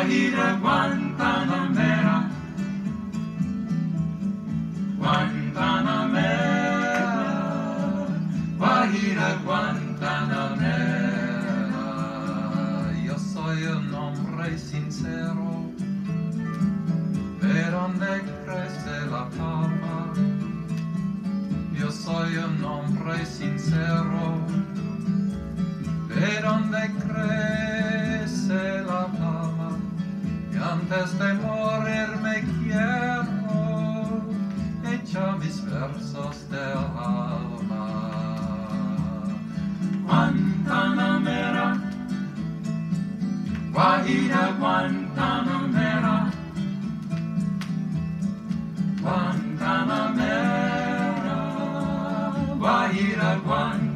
Guajira Guantanamera, Guantanamera, Guajira Guantanamera. Yo soy un hombre sincero, de donde crece la palma. Yo soy un hombre sincero, de donde crece la palma. Y antes de morir me quiero echar mis versos del alma. Guantanamera, Guajira Guantanamera, Guantanamera, Guajira Guantanamera.